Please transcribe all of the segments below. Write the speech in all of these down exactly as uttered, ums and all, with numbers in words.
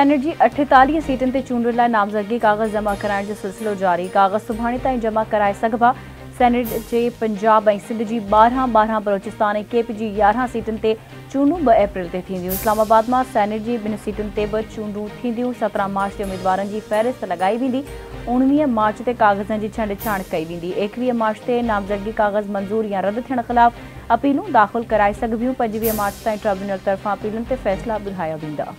Senate जी अठेतालीह सीटन ते चूंडुनि लाइ नामज़दगी काग़ज़ जमा कराइण जो सिलसिलो जारी। काग़ज़ सुभाणे ताईं जमा कराए सघिबा। सेनेट जे पंजाब ऐं सिंध जी ॿारहं ॿारहं बलोचिस्तान ऐं केप जी यारहं सीटुनि ते चूंडूं ॿ अप्रैल ते थींदियूं। इस्लामाबाद मां सेनेट जी ॿिनि सीटुनि ते बि चूंडूं थींदियूं। सत्रहं मार्च ते उम्मीदवारनि जी फ़हरिस्त लॻाई वेंदी। उणिवीह मार्च ते काग़ज़नि जी छंड छाण कई वेंदी। एकवीह मार्च ते नामज़दगी काग़ज़ मंज़ूर या रद्द थियण ख़िलाफ़ अपीलूं दाख़िल कराए सघिबियूं। पंजवीह मार्च ताईं ट्रिब्यूनल तरफ़ां अपीलुनि ते फ़ैसिला ॿुधाया वेंदा।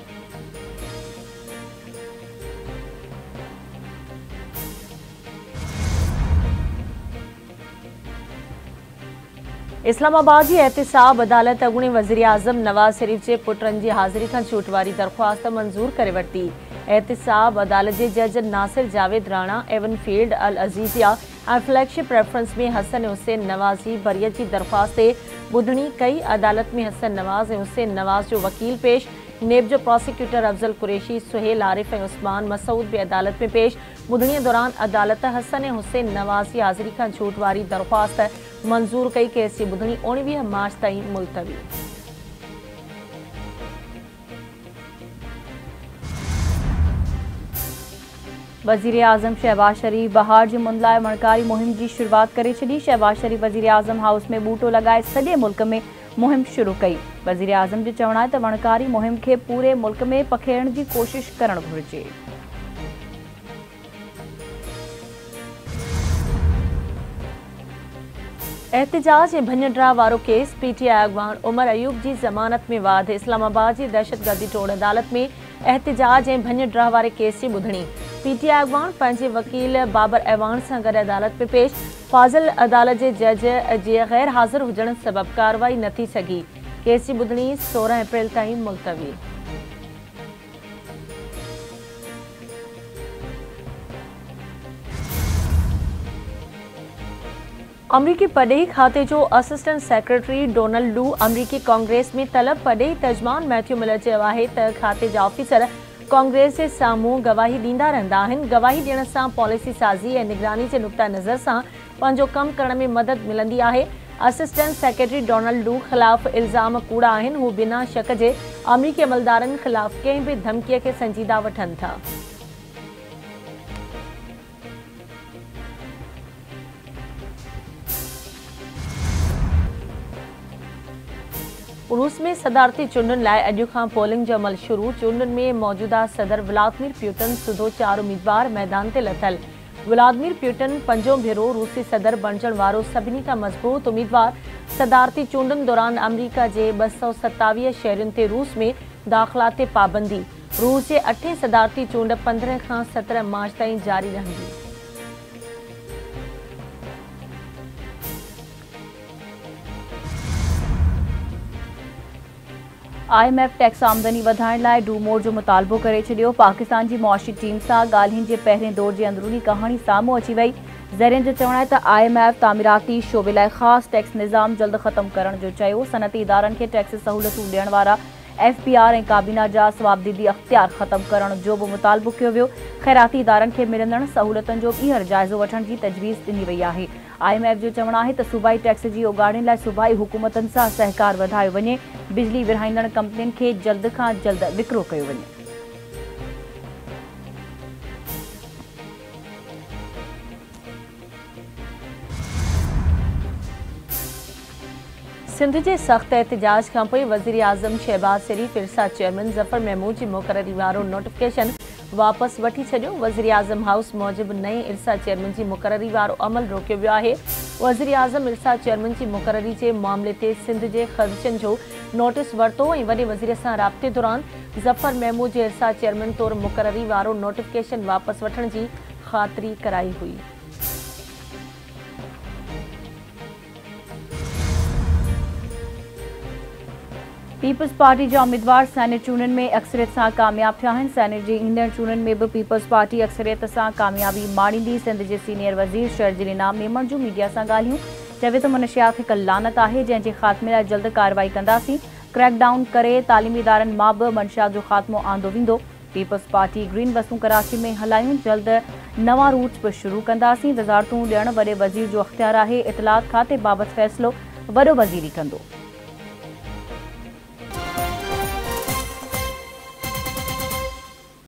इस्लामाबाद की एहतिसाब अदालत अॻूणे वज़ीर आज़म नवाज़ शरीफ़ के पुटनि की हाज़िरी खां छूट वारी दरख़्वास्त मंज़ूर करे वरिती। एहतिसाब अदालत के जज Nasir Javed Rana, Avenfield Al Azizia और फ्लैगशिप रेफरेंस में हसन हुसैन नवाज़ की बरियत की दरख़्वास्त ते ॿुधणी कई। अदालत में हसन नवाज़ और हुसैन नवाज़ जो वकील पेश। नेब जो प्रोसिक्यूटर अफजल कुरैशी, सुहेल आरिफ और उस्मान मसूद भी अदालत में पेश। ॿुधणी दौरान अदालत हसन और हुसैन नवाज़ की हाज़िरी खां छूट वारी दरख़्वास्त मंजूर कई। केस की ॿुधणी उणिवीह मार्च ताईं मुलतवी। वज़ीर आज़म शहबाज शरीफ़ बहार जी मुंद लाइ वणकारी मुहिम की शुरुआत करे छॾी। शहबाज शरीफ़ वज़ीर आज़म हाउस में बूटो लगाए सॼे मुल्क में मुहिम शुरू कई। वज़ीर आज़म जो चवणु आहे त वणकारी मुहिम खे पूरे मुल्क में पखेड़ण की कोशिश करणु घुरिजे। एहतिजाज ऐं भञ वारो केस पीटीआई अॻवान उमर अयूब की ज़मानत में वाध। इस्लामाबाद की दहशतगर्दी टोड़ अदालत में एहतिजाज ऐं भञ वारे केस की ॿुधणी। पीटीआई अॻवान पंहिंजे वकील बाबर ऐवान सां गॾु अदालत में पेश। फाज़िल अदालत के जज जे गैर हाज़िर हुजण सबब कार्रवाई न थी सघी। केस की ॿुधणी सोरहं अप्रैल ताईं मुलतवी। अमरीकी पॾेही खाते जो असिस्टेंट सेक्रेटरी डोनाल्ड लू अमरीकी कांग्रेस में तलब। पॾेही तर्जमान मैथ्यू मिलर चयो आहे त खाते जा ऑफिसर कांग्रेस जे साम्हूं गवाही ॾींदा रहंदा आहिनि। गवाही ॾियण सां पॉलिसी साज़ी ऐं निगरानी जे नुक़्ता नज़र सां पंहिंजो कमु करण में मदद मिलंदी आहे। असिस्टेंट सेक्रेटरी डोनाल्ड लू ख़िलाफ़ इल्ज़ाम कूड़ा आहिनि। हू बिना शक जे अमरीकी अमलदारनि ख़िलाफ़ कंहिं बि धमकीअ खे संजीदा वठनि था। रूस में सदारती चूंडुनि लाइ अॼु खां पोलिंग जो अमल शुरू। चूंडुनि में मौजूदा सदर व्लादिमीर पुतिन सुधो चार उम्मीदवार मैदान ते लथल। व्लादिमीर पुतिन पंजो भेरो रूसी सदर बणजण वारो सभिनी खां मज़बूत उम्मीदवार। सदारती चूंडुनि दौरान अमरीका जे ॿ सौ सतावीह शहरुनि ते रूस में दाख़िला ते पाबंदी। रूस जे अठें सदारती चूंड पंद्रहं खां सत्रहं मार्च ताईं जारी रहंदी। आई एम एफ टैक्स आमदनी वधाइण लाइ डू मोर जो मुतालबो करे छॾियो। पाकिस्तान की मुआशी टीम सां ॻाल्हियुनि जे पहिरें दौर जी अंदरूनी कहानी साम्हूं अची वई। ज़रियनि जो चवणु आहे त आई एम एफ तामीराती शोबे लाइ ख़ासि टैक्स निज़ाम जल्द ख़त्म करण जो चयो। सनअती इदारनि खे टैक्स सहूलियतूं ॾियण वारा एफ पी आर ऐं काबीना जा सवाबदीदी अख़्तियार ख़त्म करण जो बि मुतालबो कयो वियो। ख़ैराती इदारनि खे मिलंदड़ सहूलियतुनि जो ॿीहर जाइज़ो वठण जी तजवीज़ ॾिनी वई आहे। आई एम एफ जो चवणु आहे त सूबाई टैक्स जी उगाड़ण लाइ सूबाई हुकूमतनि सां सहकार वधायो वञे। बिजली विरहाईंदड़ कंपनियुनि खे जल्द खां जल्द विकिरो कयो वञे। सिंध के सख्त एहतिजाज खां पोइ वज़ीर आज़म शहबाज शरीफ़ इरसा चेयरमैन ज़फ़र महमूद की मुक़ररी वारो नोटिफिकेशन वापस वठी छॾियो। वज़ीर आज़म हाउस मूजिब नए इरसा चेयरमैन की मुक़ररी वारो अमल रोकियो वियो आहे। वज़ीर आज़म इरसा चेयरमैन की मुक़ररी के मामले ते सिंध के ख़र्चन जो नोटिस वरितो ऐं वॾे वज़ीर सां राब्ते दौरान ज़फ़र महमूद जे इरसा चेयरमैन तौर मुक़ररी वारो नोटिफिकेशन वापस वठण की ख़ातिरी कराई हुई। पीपल्स पार्टी जा उम्मीदवार सेनेट चूंडुनि में अक्सरियत सां कामयाब थिया आहिनि। सेनेट जी ईंदड़ चूंडुनि में भी पीपल्स पार्टी अक्सरियत सां कामयाबी माणींदी। सिंध के सीनियर वज़ीर शरजील इनाम मेमण जूं मीडिया सां ॻाल्हियूं। चवे त मुनशियात हिकु लानत आहे जंहिंजे ख़ात्मे लाइ जल्द कार्रवाई कंदासीं। क्रैकडाउन करे तालीमी इदारनि मां बि मंशियात जो ख़ात्मो आंदो वेंदो। पीपल्स पार्टी ग्रीन बसूं कराची में हलायूं। जल्द नवां रूट्स भी शुरू कंदासीं। वज़ारतूं ॾियण वॾे वज़ीर जो अख़्तियार आहे। इतलात खाते बाबति फ़ैसिलो वॾो वज़ीर ई कंदो।